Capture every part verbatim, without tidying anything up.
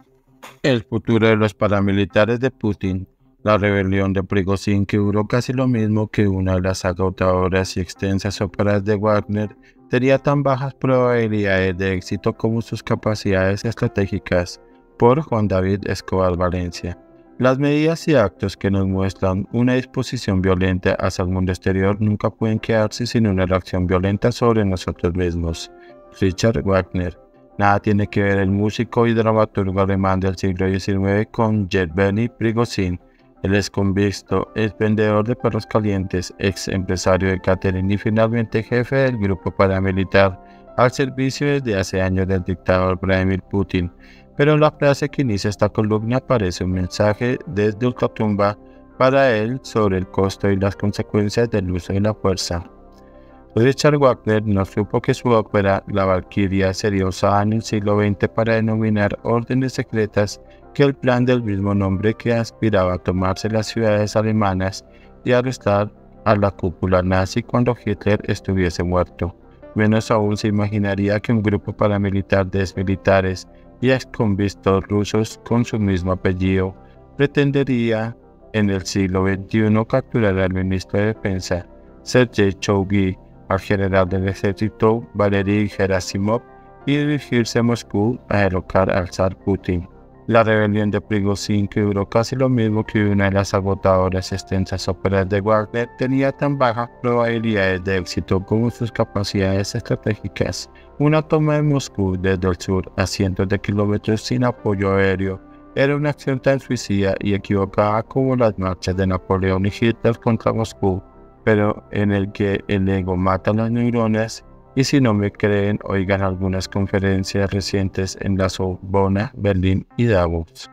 El futuro de los paramilitares de Putin. La rebelión de Prigozhin, que duró casi lo mismo que una de las agotadoras y extensas óperas de Wagner, tenía tan bajas probabilidades de éxito como sus capacidades estratégicas. Por Juan David Escobar Valencia. Las medidas y actos que nos muestran una disposición violenta hacia el mundo exterior nunca pueden quedarse sin una reacción violenta sobre nosotros mismos. Richard Wagner. Nada tiene que ver el músico y dramaturgo alemán del siglo diecinueve con Yevgeny Prigozhin, el exconvicto, ex vendedor de perros calientes, ex empresario de catering y finalmente jefe del grupo paramilitar al servicio desde hace años del dictador Vladimir Putin. Pero en la frase que inicia esta columna aparece un mensaje desde ultratumba para él sobre el costo y las consecuencias del uso de la fuerza. Richard Wagner no supo que su ópera La Valquiria sería usada en el siglo veinte para denominar órdenes secretas que el plan del mismo nombre que aspiraba a tomarse las ciudades alemanas y arrestar a la cúpula nazi cuando Hitler estuviese muerto. Menos aún se imaginaría que un grupo paramilitar de exmilitares y exconvictos rusos con su mismo apellido pretendería en el siglo veintiuno capturar al ministro de Defensa, Sergei Shoigu, al general del ejército Valery Gerasimov y dirigirse a Moscú a derrocar al zar Putin. La rebelión de Prigozhin, que duró casi lo mismo que una de las agotadoras y extensas óperas de Wagner, tenía tan bajas probabilidades de éxito como sus capacidades estratégicas. Una toma de Moscú desde el sur a cientos de kilómetros sin apoyo aéreo era una acción tan suicida y equivocada como las marchas de Napoleón y Hitler contra Moscú, pero en el que el ego mata las neuronas. Y si no me creen, oigan algunas conferencias recientes en la Sorbona, Berlín y Davos.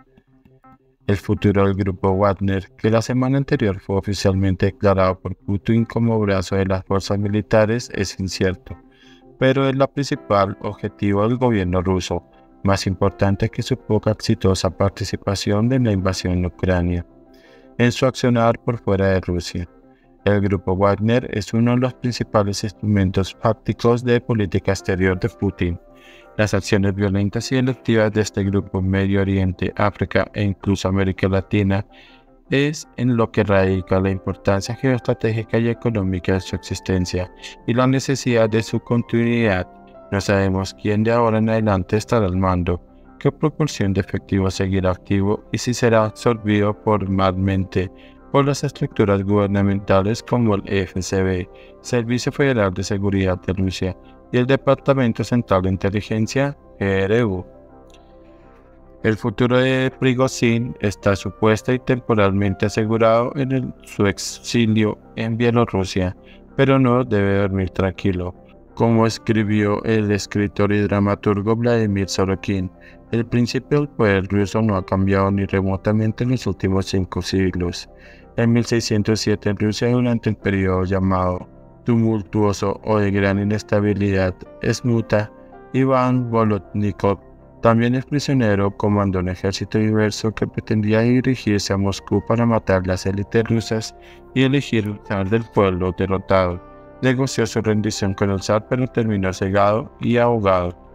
El futuro del grupo Wagner, que la semana anterior fue oficialmente declarado por Putin como brazo de las fuerzas militares, es incierto, pero es la principal objetivo del gobierno ruso, más importante que su poca exitosa participación en la invasión en Ucrania, en su accionar por fuera de Rusia. El grupo Wagner es uno de los principales instrumentos fácticos de política exterior de Putin. Las acciones violentas y delictivas de este grupo en Medio Oriente, África e incluso América Latina es en lo que radica la importancia geoestratégica y económica de su existencia y la necesidad de su continuidad. No sabemos quién de ahora en adelante estará al mando, qué proporción de efectivo seguirá activo y si será absorbido formalmente por las estructuras gubernamentales como el F S B, Servicio Federal de Seguridad de Rusia, y el Departamento Central de Inteligencia, G R U. El futuro de Prigozhin está supuesta y temporalmente asegurado en el, su exilio en Bielorrusia, pero no debe dormir tranquilo. Como escribió el escritor y dramaturgo Vladimir Sorokin, el principio del poder ruso no ha cambiado ni remotamente en los últimos cinco siglos. En mil seiscientos siete en Rusia, durante el periodo llamado tumultuoso o de gran inestabilidad, Smuta Iván Bolotnikov, también es prisionero, comandó un ejército diverso que pretendía dirigirse a Moscú para matar las élites rusas y elegir un zar del pueblo derrotado. Negoció su rendición con el zar, pero terminó cegado y ahogado.